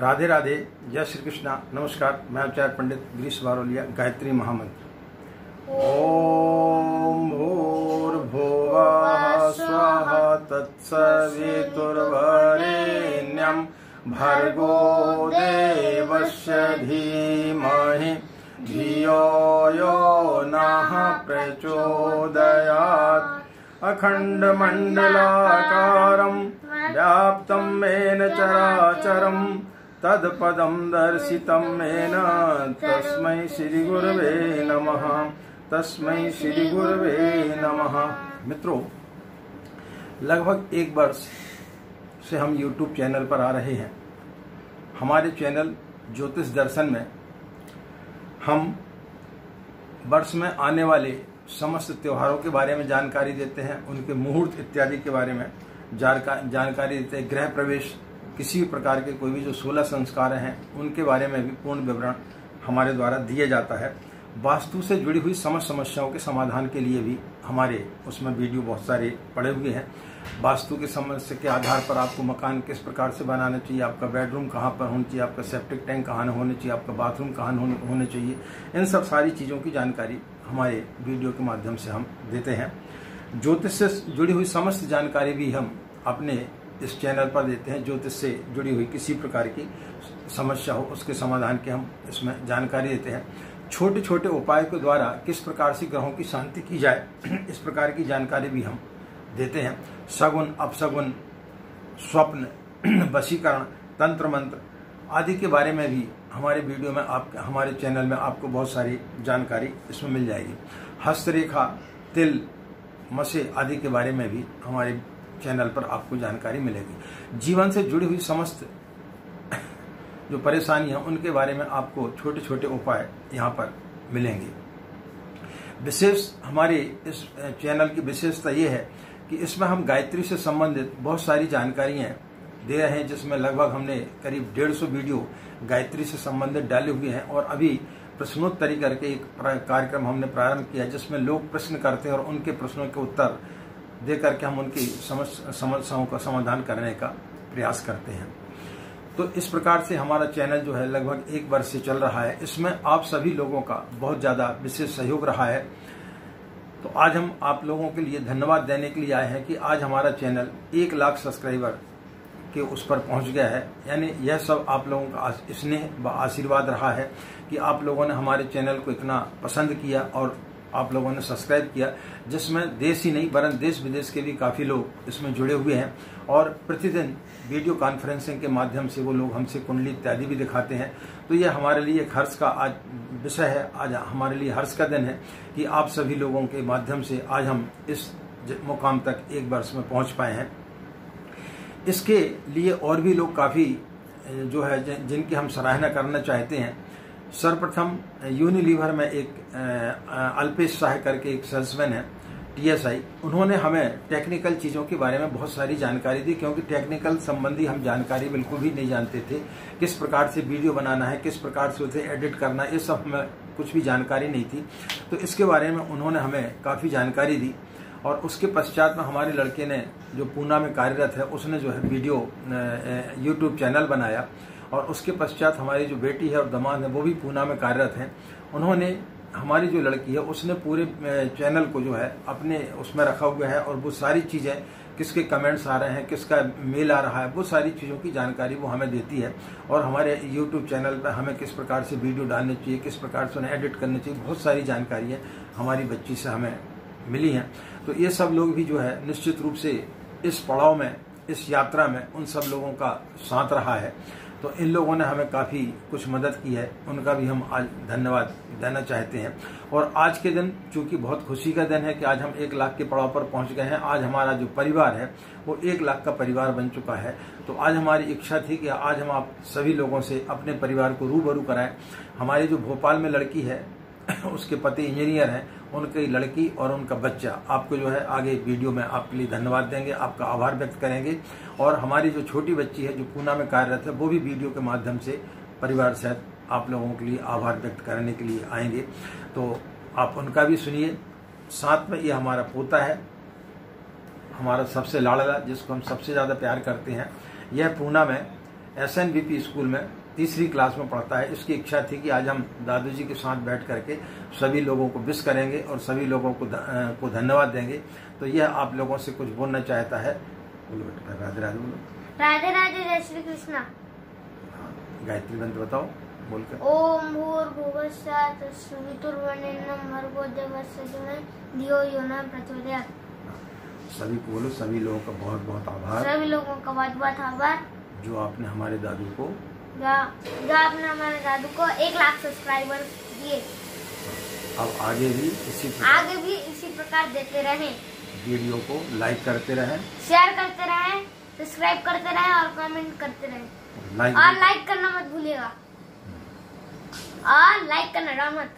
राधे राधे, जय श्री कृष्णा। नमस्कार, मैं आचार्य पंडित गिरीश बारोलिया। गायत्री महामंत्र। ओम भूर्भुवः स्वः तत्सवितुर्वरेण्यं भर्गो देवस्य धीमहि धियो यो नः प्रचोदयात्। अखण्डमण्डलाकारं व्याप्तं येन चराचरं तत्पदं दर्शितं येन तस्मै श्रीगुरवे नमः। तस्मै श्रीगुरवे नमः। मित्रों, लगभग 1 वर्ष से हम YouTube चैनल पर आ रहे हैं। हमारे चैनल ज्योतिष दर्शन में हम वर्ष में आने वाले समस्त त्योहारों के बारे में जानकारी देते हैं, उनके मुहूर्त इत्यादि के बारे में जानकारी देते हैं। गृह प्रवेश, किसी भी प्रकार के कोई भी जो 16 संस्कार हैं उनके बारे में भी पूर्ण विवरण हमारे द्वारा दिया जाता है। वास्तु से जुड़ी हुई समस्त समस्याओं के समाधान के लिए भी हमारे उसमें वीडियो बहुत सारे पड़े हुए हैं। वास्तु की समस्या के आधार पर आपको मकान किस प्रकार से बनाना चाहिए, आपका बेडरूम कहाँ पर होना चाहिए, आपका सेप्टिक टैंक कहाँ होना चाहिए, आपका बाथरूम कहाँ होने चाहिए, इन सब सारी चीज़ों की जानकारी हमारे वीडियो के माध्यम से हम देते हैं। ज्योतिष से जुड़ी हुई समस्त जानकारी भी हम अपने इस चैनल पर देते हैं। ज्योतिष से जुड़ी हुई किसी प्रकार की समस्या हो उसके समाधान की हम इसमें जानकारी देते हैं। छोटे छोटे उपायों के द्वारा किस प्रकार से ग्रहों की शांति की जाए, इस प्रकार की जानकारी भी हम देते हैं। सगुन, अपसगुन, स्वप्न, वशीकरण, तंत्र मंत्र आदि के बारे में भी हमारे वीडियो में हमारे चैनल में आपको बहुत सारी जानकारी इसमें मिल जाएगी। हस्तरेखा, तिल, मसे आदि के बारे में भी हमारे चैनल पर आपको जानकारी मिलेगी। जीवन से जुड़ी हुई समस्त जो परेशानियां उनके बारे में आपको छोटे छोटे उपाय यहाँ पर मिलेंगे। विशेष हमारे इस चैनल की विशेषता ये है कि इसमें हम गायत्री से संबंधित बहुत सारी जानकारियाँ दे रहे हैं, जिसमें लगभग हमने करीब 150 वीडियो गायत्री से संबंधित डाले हुए हैं। और अभी प्रश्नोत्तरी करके एक कार्यक्रम हमने प्रारंभ किया, जिसमें लोग प्रश्न करते हैं और उनके प्रश्नों के उत्तर दे करके हम उनकी समस्याओं का समाधान करने का प्रयास करते हैं। तो इस प्रकार से हमारा चैनल जो है लगभग 1 वर्ष से चल रहा है। इसमें आप सभी लोगों का बहुत ज़्यादा विशेष सहयोग रहा है। तो आज हम आप लोगों के लिए धन्यवाद देने के लिए आए हैं कि आज हमारा चैनल 1 लाख सब्सक्राइबर के उस पर पहुंच गया है। यानी यह सब आप लोगों का स्नेह व आशीर्वाद रहा है कि आप लोगों ने हमारे चैनल को इतना पसंद किया और आप लोगों ने सब्सक्राइब किया, जिसमें देश ही नहीं वरन देश विदेश के भी काफ़ी लोग इसमें जुड़े हुए हैं। और प्रतिदिन वीडियो कॉन्फ्रेंसिंग के माध्यम से वो लोग हमसे कुंडली इत्यादि भी दिखाते हैं। तो ये हमारे लिए एक हर्ष का आज विषय है, आज हमारे लिए हर्ष का दिन है कि आप सभी लोगों के माध्यम से आज हम इस मुकाम तक 1 वर्ष में पहुंच पाए हैं। इसके लिए और भी लोग काफ़ी जो है जिनकी हम सराहना करना चाहते हैं। सर्वप्रथम यूनिलीवर में एक अल्पेश शाह करके एक सेल्समैन है, TSI, उन्होंने हमें टेक्निकल चीज़ों के बारे में बहुत सारी जानकारी दी, क्योंकि टेक्निकल संबंधी हम जानकारी बिल्कुल भी नहीं जानते थे। किस प्रकार से वीडियो बनाना है, किस प्रकार से उसे एडिट करना है, ये सब हमें कुछ भी जानकारी नहीं थी। तो इसके बारे में उन्होंने हमें काफ़ी जानकारी दी। और उसके पश्चात में हमारे लड़के ने जो पूना में कार्यरत है, उसने जो है वीडियो YouTube चैनल बनाया। और उसके पश्चात हमारी जो बेटी है और दामाद है वो भी पूना में कार्यरत हैं। उन्होंने, हमारी जो लड़की है उसने पूरे चैनल को जो है अपने उसमें रखा हुआ है, और वो सारी चीज़ें, किसके कमेंट्स आ रहे हैं, किसका मेल आ रहा है, वो सारी चीज़ों की जानकारी वो हमें देती है। और हमारे YouTube चैनल पर हमें किस प्रकार से वीडियो डालनी चाहिए, किस प्रकार से उन्हें एडिट करनी चाहिए, बहुत सारी जानकारियाँ हमारी बच्ची से हमें मिली हैं। तो ये सब लोग भी जो है निश्चित रूप से इस पड़ाव में, इस यात्रा में उन सब लोगों का साथ रहा है। तो इन लोगों ने हमें काफ़ी कुछ मदद की है, उनका भी हम आज धन्यवाद देना चाहते हैं। और आज के दिन चूंकि बहुत खुशी का दिन है कि आज हम 1 लाख के पड़ाव पर पहुंच गए हैं। आज हमारा जो परिवार है वो 1 लाख का परिवार बन चुका है। तो आज हमारी इच्छा थी कि आज हम आप सभी लोगों से अपने परिवार को रूबरू कराएं। हमारी जो भोपाल में लड़की है उसके पति इंजीनियर हैं, उनकी लड़की और उनका बच्चा आपको जो है आगे वीडियो में आपके लिए धन्यवाद देंगे, आपका आभार व्यक्त करेंगे। और हमारी जो छोटी बच्ची है जो पूना में कार्यरत है, वो भी वीडियो के माध्यम से परिवार सहित आप लोगों के लिए आभार व्यक्त करने के लिए आएंगे। तो आप उनका भी सुनिए। साथ में ये हमारा पोता है, हमारा सबसे लाडला, जिसको हम सबसे ज़्यादा प्यार करते हैं। यह पूना में SNVP स्कूल में तीसरी क्लास में पढ़ता है। इसकी इच्छा थी कि आज हम दादू जी के साथ बैठ करके सभी लोगों को विश करेंगे और सभी लोगों को धन्यवाद देंगे। तो यह आप लोगों से कुछ बोलना चाहता है। बोलो बेटा, राधे राधे बोलो। राधे राधे, जय श्री कृष्णा। गायत्री मंत्र बताओ बोल कर। ओम भूर्भुवः स्वः तत्सवितुर्वरेण्यं भर्गो देवस्य धीमहि धियो यो न प्रचोदयात्। सभी को बोलो, सभी लोगों का बहुत बहुत आभार। सभी लोगों का बहुत बहुत आभार जो आपने हमारे दादू को 1 लाख सब्सक्राइबर दिए। अब आगे भी इसी प्रकार देते रहें। वीडियो को लाइक करते रहें, शेयर करते रहें, सब्सक्राइब करते रहें और कमेंट करते रहें। और लाइक करना मत भूलिएगा। और लाइक करना डाउन मत।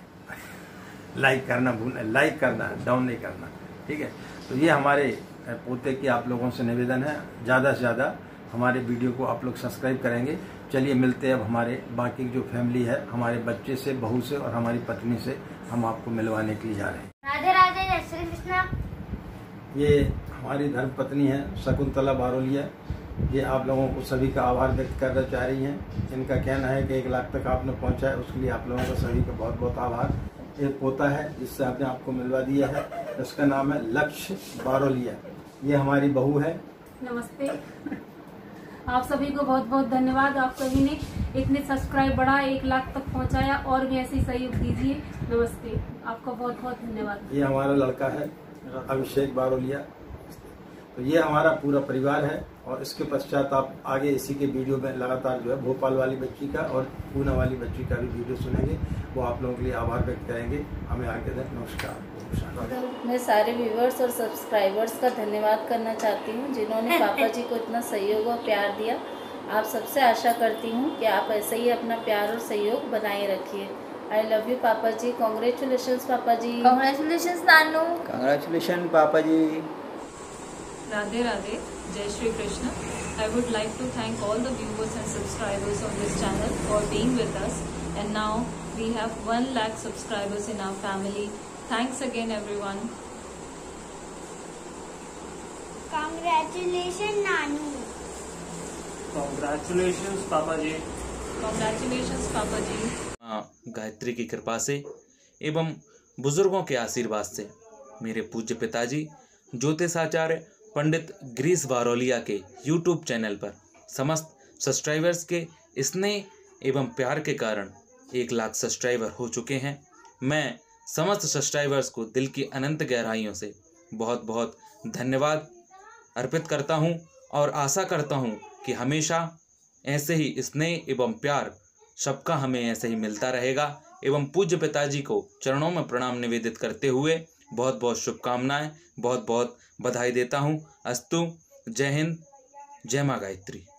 लाइक करना डाउन नहीं करना, ठीक है। तो ये हमारे पोते की आप लोगों से निवेदन है, ज़्यादा से ज़्यादा हमारे वीडियो को आप लोग सब्सक्राइब करेंगे। चलिए मिलते हैं अब हमारे बाकी जो फैमिली है, हमारे बच्चे से, बहू से और हमारी पत्नी से हम आपको मिलवाने के लिए जा रहे हैं। राधे राधे, जय श्री कृष्णा। ये हमारी धर्म पत्नी है शकुंतला बारोलिया। ये आप लोगों को सभी का आभार व्यक्त करना चाह रही हैं। इनका कहना है कि 1 लाख तक आपने पहुंचा है, उसके लिए आप लोगों का सभी का बहुत बहुत आभार। एक पोता है जिससे आपने आपको मिलवा दिया है, इसका नाम है लक्ष्य बारोलिया। ये हमारी बहू है। नमस्ते, आप सभी को बहुत बहुत धन्यवाद। आप सभी ने इतने सब्सक्राइब बढ़ा, 1 लाख तक पहुंचाया और भी ऐसे ही सहयोग दीजिए। नमस्ते, आपका बहुत बहुत धन्यवाद। ये हमारा लड़का है अभिषेक बारोलिया। तो ये हमारा पूरा परिवार है। और इसके पश्चात आप आगे इसी के वीडियो में लगातार जो है भोपाल वाली बच्ची का और पूना वाली बच्ची का भी वीडियो सुनेंगे। वो आप लोगों के लिए आभार व्यक्त करेंगे। हमें आगे दें। नमस्कार। मैं सारे व्यूवर्स और सब्सक्राइबर्स का धन्यवाद करना चाहती हूँ जिन्होंने पापा जी को इतना सहयोग और प्यार दिया। आप सबसे आशा करती हूँ कि आप ऐसे ही अपना प्यार और सहयोग बनाए रखिए। आई लव यू पापा जी। कॉन्ग्रेचुलेशंस पापा जी। कॉन्ग्रेचुलेशंस नानू। Congratulations, Papa ji. Radhe Radhe, Jai Shri Krishna. I would like to thank all the viewers and subscribers on this channel for being with us. And now we have 1 lakh subscribers in our family. Thanks again everyone. Congratulations नानू। Congratulations, Papa ji. Congratulations Papa ji. Gayatri की कृपा से एवं बुजुर्गों के आशीर्वाद से मेरे पूज्य पिताजी ज्योतिषाचार्य पंडित गिरीश बारोलिया के YouTube चैनल पर समस्त सब्सक्राइबर्स के स्नेह एवं प्यार के कारण 1 लाख सब्सक्राइबर हो चुके हैं। मैं समस्त सब्सक्राइबर्स को दिल की अनंत गहराइयों से बहुत बहुत धन्यवाद अर्पित करता हूं और आशा करता हूं कि हमेशा ऐसे ही स्नेह एवं प्यार सबका हमें ऐसे ही मिलता रहेगा। एवं पूज्य पिताजी को चरणों में प्रणाम निवेदित करते हुए बहुत बहुत शुभकामनाएं, बहुत बहुत बधाई देता हूं। अस्तु। जय हिंद, जय मां गायत्री।